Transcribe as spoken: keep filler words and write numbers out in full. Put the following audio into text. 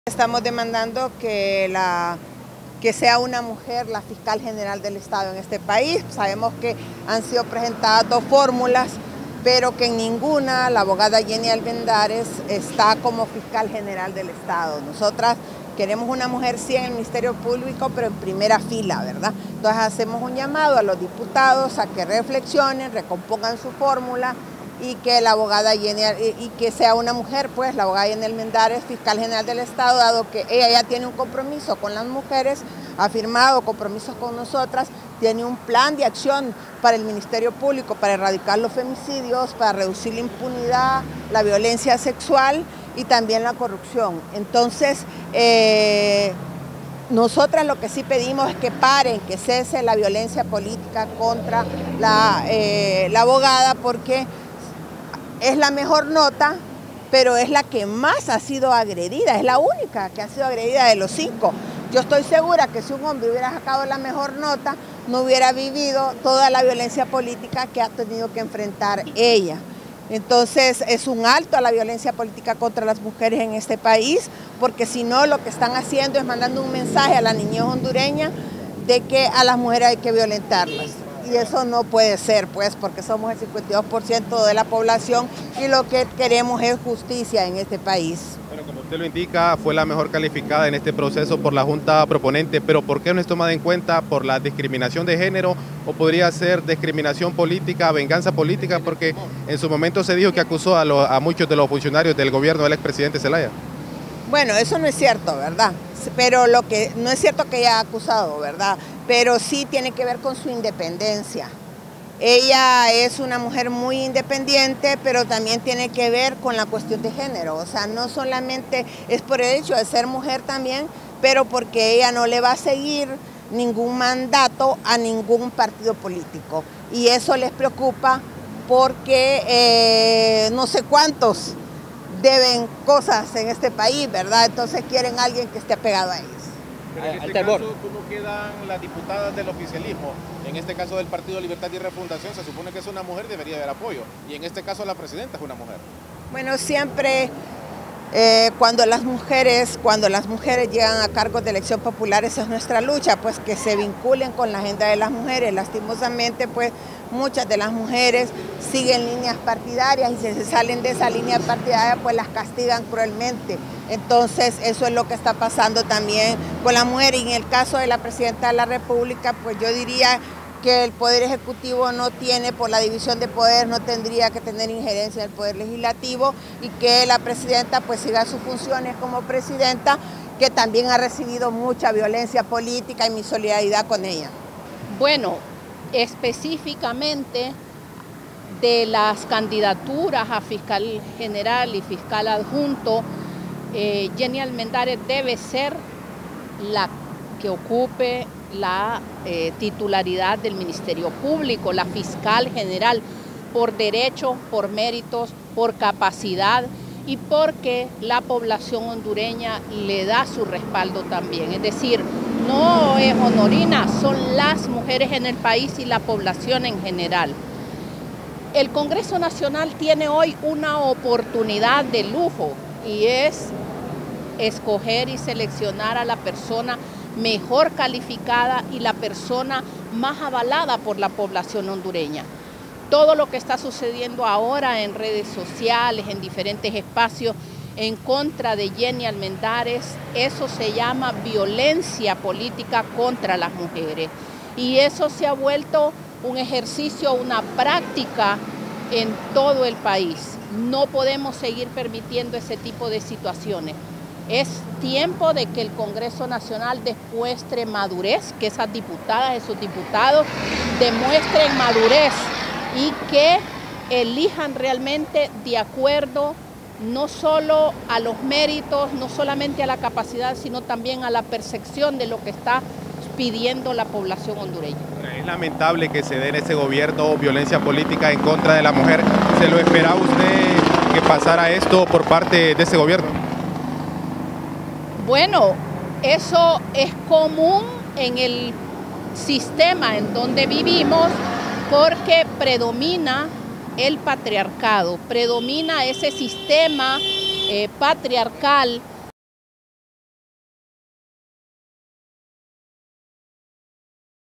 Estamos demandando que, la, que sea una mujer la fiscal general del Estado en este país. Sabemos que han sido presentadas dos fórmulas, pero que en ninguna la abogada Jenny Almendares está como fiscal general del Estado. Nosotras queremos una mujer sí en el Ministerio Público, pero en primera fila, ¿verdad? Entonces hacemos un llamado a los diputados a que reflexionen, recompongan su fórmula y que la abogada Jenny, y que sea una mujer, pues la abogada Jenny Almendares, fiscal general del Estado, dado que ella ya tiene un compromiso con las mujeres, ha firmado compromisos con nosotras, tiene un plan de acción para el Ministerio Público, para erradicar los femicidios, para reducir la impunidad, la violencia sexual y también la corrupción. Entonces, eh, nosotras lo que sí pedimos es que paren, que cese la violencia política contra la, eh, la abogada, porque es la mejor nota, pero es la que más ha sido agredida, es la única que ha sido agredida de los cinco. Yo estoy segura que si un hombre hubiera sacado la mejor nota, no hubiera vivido toda la violencia política que ha tenido que enfrentar ella. Entonces es un alto a la violencia política contra las mujeres en este país, porque si no lo que están haciendo es mandando un mensaje a la niñez hondureña de que a las mujeres hay que violentarlas. Y eso no puede ser, pues, porque somos el cincuenta y dos por ciento de la población y lo que queremos es justicia en este país. Bueno, como usted lo indica, fue la mejor calificada en este proceso por la Junta Proponente, pero ¿por qué no es tomada en cuenta por la discriminación de género o podría ser discriminación política, venganza política? Porque en su momento se dijo que acusó a, lo, a muchos de los funcionarios del gobierno del expresidente Zelaya. Bueno, eso no es cierto, ¿verdad? Pero lo que no es cierto que ella ha acusado, ¿verdad? Pero sí tiene que ver con su independencia. Ella es una mujer muy independiente, pero también tiene que ver con la cuestión de género. O sea, no solamente es por el hecho de ser mujer también, pero porque ella no le va a seguir ningún mandato a ningún partido político. Y eso les preocupa porque eh, no sé cuántos deben cosas en este país, ¿verdad? Entonces quieren a alguien que esté pegado a ellos. Pero en este caso, ¿cómo quedan las diputadas del oficialismo? En este caso del Partido Libertad y Refundación, se supone que es una mujer, debería haber apoyo. Y en este caso la presidenta es una mujer. Bueno, siempre eh, cuando las mujeres, cuando las mujeres llegan a cargos de elección popular, esa es nuestra lucha, pues que se vinculen con la agenda de las mujeres. Lastimosamente, pues muchas de las mujeres siguen líneas partidarias y si se salen de esa línea partidaria, pues las castigan cruelmente. Entonces, eso es lo que está pasando también con la mujer. Y en el caso de la presidenta de la República, pues yo diría que el Poder Ejecutivo no tiene, por la división de poder, no tendría que tener injerencia en el Poder Legislativo y que la presidenta pues siga sus funciones como presidenta, que también ha recibido mucha violencia política y mi solidaridad con ella. Bueno, específicamente de las candidaturas a fiscal general y fiscal adjunto, eh, Jenny Almendares debe ser la que ocupe la eh, titularidad del Ministerio Público, la fiscal general, por derecho, por méritos, por capacidad y porque la población hondureña le da su respaldo también. Es decir, no es Honorina, son las mujeres en el país y la población en general. El Congreso Nacional tiene hoy una oportunidad de lujo y es escoger y seleccionar a la persona mejor calificada y la persona más avalada por la población hondureña. Todo lo que está sucediendo ahora en redes sociales, en diferentes espacios, en contra de Jenny Almendares, eso se llama violencia política contra las mujeres. Y eso se ha vuelto un ejercicio, una práctica en todo el país. No podemos seguir permitiendo ese tipo de situaciones. Es tiempo de que el Congreso Nacional demuestre madurez, que esas diputadas, esos diputados demuestren madurez y que elijan realmente de acuerdo no solo a los méritos, no solamente a la capacidad, sino también a la percepción de lo que está pidiendo la población hondureña. Es lamentable que se dé en ese gobierno violencia política en contra de la mujer. ¿Se lo esperaba usted que pasara esto por parte de ese gobierno? Bueno, eso es común en el sistema en donde vivimos porque predomina el patriarcado, predomina ese sistema eh, patriarcal